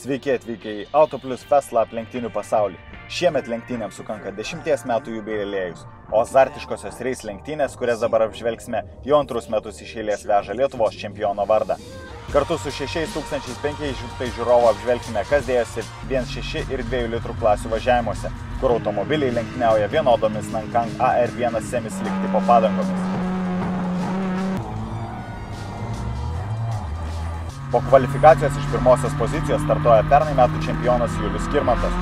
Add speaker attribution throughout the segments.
Speaker 1: Sveiki atvykę į Autoplius Fest Lab lenktynių pasaulį. Šiemet lenktynėms sukanka 10 metų jubiliejus, o azartiškosios reis lenktynės, kurias dabar apžvelgsime, jau antrus metus iš eilės veža Lietuvos čempiono vardą. Kartu su 6500 žiūrovų apžvelgsime, kas dėjosi 1.6 ir 2 litrų klasių važiavimuose, kur automobiliai lenktyniauja vienodomis Nankang AR1 semislick tipo padangomis. Po kvalifikacijos iš pirmosios pozicijos startuoja pernai metų čempionas Julius Skirmantas.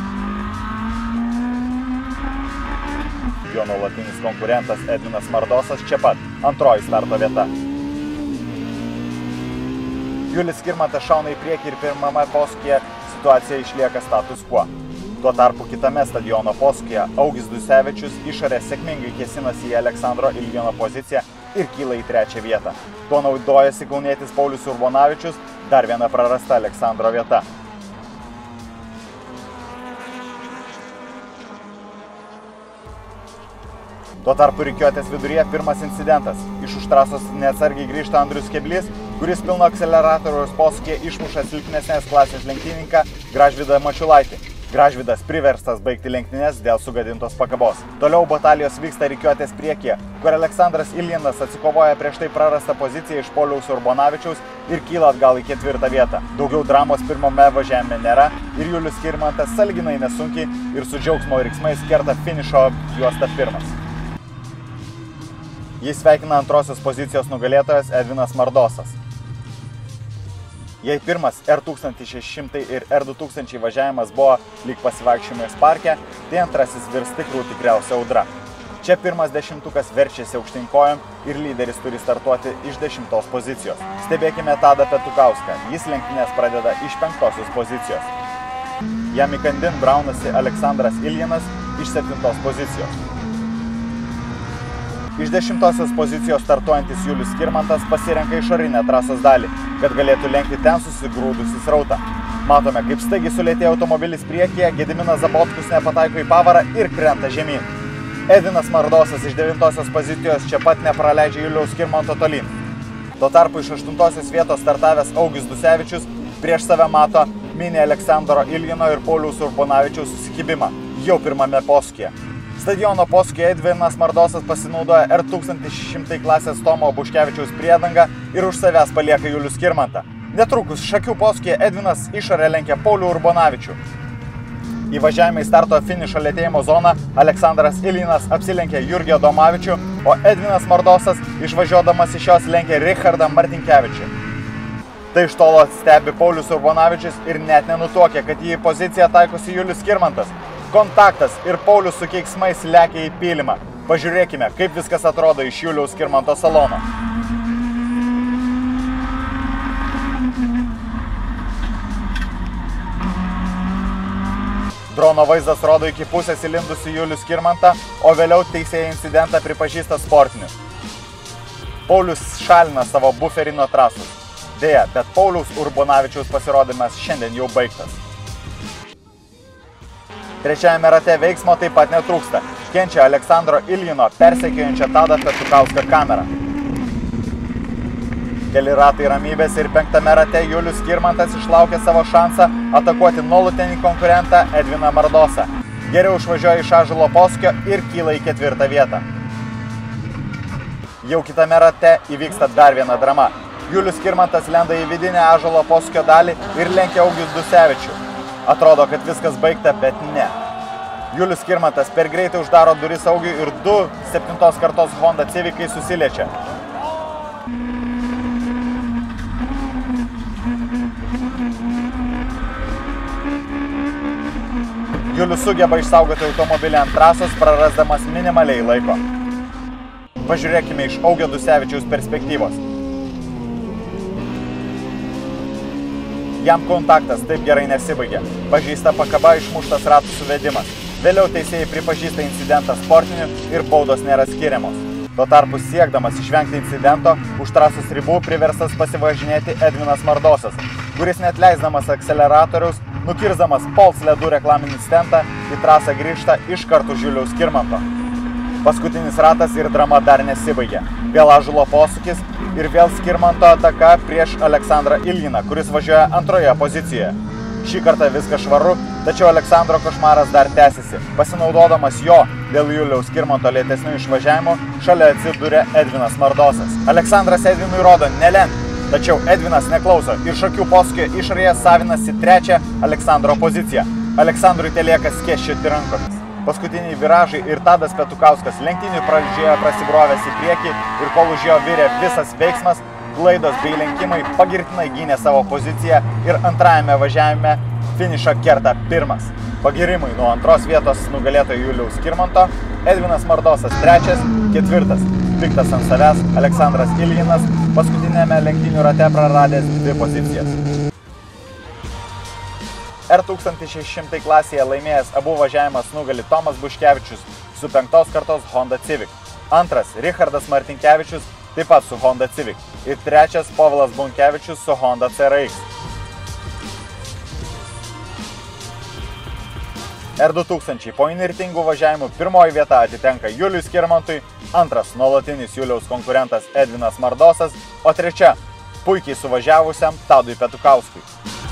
Speaker 1: Jo nuolatinis konkurentas Edvinas Mardosas čia pat, antroji starto vieta. Julius Skirmantas šauna į priekį ir pirmame posūkyje situacija išlieka status quo. Tuo tarpu kitame stadiono posūkyje Augis Dusevičius išorė sėkmingai kėsinasi į Aleksandro Ilgino poziciją ir kyla į 3. vietą. Tuo naudojasi kaunietis Paulius Urbonavičius, dar viena prarasta Aleksandro vieta. Tuo tarpu rikiuotės viduryje pirmas incidentas. Iš už trasos neatsargiai grįžta Andrius Keblys, kuris pilno akceleratoriaus posūkyje išmuša silpnesnės klasės lenktynininką Gražvydą Mačiulaitį. Gražvydas priverstas baigti lenktynes dėl sugadintos pakabos. Toliau batalijos vyksta rikiuotės priekyje, kur Aleksandras Iljinas atsikovoja prieš tai prarastą poziciją iš Pauliaus Urbonavičiaus ir kyla atgal į 4. vietą. Daugiau dramos pirmame važiavime nėra ir Julius Skirmantas sąlyginai nesunkiai ir su džiaugsmo riksmais kerta finišo juostą pirmas. Jis sveikina antrosios pozicijos nugalėtojas Edvinas Mardosas. Jei pirmas R1600 ir R2000 važiavimas buvo lyg pasivaikščiojimais parke, tai antrasis virs tikrų tikriausia audra. Čia pirmas dešimtukas verčiasi aukštyn kojom ir lyderis turi startuoti iš 10 pozicijos. Stebėkime Tadą Petukauską, jis lenktynes pradeda iš 5 pozicijos. Jam įkandin braunasi Aleksandras Iljinas iš 7 pozicijos. Iš 10 pozicijos startuojantis Julius Skirmantas pasirenka išorinę trasos dalį, kad galėtų lenkti ten susigrūdusi srautą. Matome, kaip staigiai sulėtėjo automobilis priekyje, Gediminas Zabotkus nepataiko į pavarą ir krenta žemyn. Edvinas Mardosas iš 9 pozicijos čia pat nepraleidžia Juliaus Skirmanto tolyn. Tuo tarpu iš 8 vietos startavęs Augis Dusevičius prieš save mato mini Aleksandro Iljino ir Pauliaus Urbonavičiaus susikibimą, jau pirmame posūkyje. Stadiono posūkyje Edvinas Mardosas pasinaudoja R1600 klasės Tomo Buškevičiaus priedangą ir už savęs palieka Julius Skirmantą. Netrukus šakių posūkyje Edvinas išorę lenkia Paulių Urbonavičių. Įvažiavimai starto finišo lėtėjimo zoną Aleksandras Iljinas apsilenkia Jurgį Adomavičių, o Edvinas Mardosas išvažiuodamas iš jos lenkia Richardą Martinkevičių. Tai iš tolo stebi Paulius Urbonavičius ir net nenutuokia, kad į poziciją taikosi Julius Skirmantas. Kontaktas ir Paulius su keiksmais lekia į pylimą. Pažiūrėkime, kaip viskas atrodo iš Juliaus Skirmanto salono. Drono vaizdas rodo iki pusės įlindusi Julius Skirmantą, o vėliau teisėjai incidentą pripažįsta sportiniu. Paulius šalina savo buferį nuo trasos. Deja, bet Pauliaus Urbonavičiaus pasirodymas šiandien jau baigtas. Trečiajame rate veiksmo taip pat netrūksta. Kenčia Aleksandro Iljino persekiojančią Tadą Petukauską kamerą. Keli ratai ramybės ir 5. rate Julius Skirmantas išlaukė savo šansą atakuoti nuolatinį konkurentą Edviną Mardosą. Geriau išvažiuoja iš Ąžuolo posūkio ir kyla į 4. vietą. Jau kitame rate įvyksta dar viena drama. Julius Skirmantas lenda į vidinę Ąžuolo posūkio dalį ir lenkia Augis Dusevičių. Atrodo, kad viskas baigta, bet ne. Julius Skirmantas per greitai uždaro duris Augiui ir 2 7 kartos Honda Civikai susiliečia. Julius sugeba išsaugoti automobilį ant trasos, prarasdamas minimaliai laiko. Pažiūrėkime iš Augio Dusevičiaus perspektyvos. Jam kontaktas taip gerai nesibaigė. Pažeista pakaba, išmuštas ratų suvedimas. Vėliau teisėjai pripažįsta incidentą sportiniu ir baudos nėra skiriamos. Tuo tarpu siekdamas išvengti incidento, už trasos ribų priverstas pasivažinėti Edvinas Mardosas, kuris net leisdamas akceleratoriaus, nukirsdamas Pols ledų reklaminį stentą, į trasą grįžta iš karto Juliaus Skirmanto. Paskutinis ratas ir drama dar nesibaigė. Vėl Ąžuolo posūkis ir vėl Skirmanto ataka prieš Aleksandrą Iljiną, kuris važiuoja 2 pozicijoje. Šį kartą viskas švaru, tačiau Aleksandro košmaras dar tęsiasi. Pasinaudodamas jo dėl Juliaus Skirmanto lėtesnių išvažiavimų, šalia atsidūrė Edvinas Mardosas. Aleksandras Edvinui rodo nelenk, tačiau Edvinas neklauso ir šakių posūkio išorėje savinasi trečią Aleksandro poziciją. Aleksandrui telieka skėsčioti rankomis. Paskutiniai viražai ir Tadas Petukauskas lenktynių pradžioje prasibrovęs į priekį ir kol už jo virė visas veiksmas, klaidos bei lenkimai pagirtinai gynė savo poziciją ir antrajame važiavime finišą kerta pirmas. Pagirimai nuo antros vietos nugalėtojo Juliaus Skirmanto, Edvinas Mardosas trečias, ketvirtas, piktas ant savęs Aleksandras Iljinas, paskutinėme lenktynių rate praradęs 2 pozicijas. R1600 klasėje laimėjęs abu važiavimas nugali Tomas Buškevičius su 5 kartos Honda Civic. Antras Richardas Martinkevičius taip pat su Honda Civic. Ir trečias Povilas Bunkevičius su Honda CRX. R2000 po įnirtingų važiavimų pirmoji vieta atitenka Juliui Skirmantui, antras nuolatinis Juliaus konkurentas Edvinas Mardosas, o trečia puikiai suvažiavusiam Tadui Petukauskui.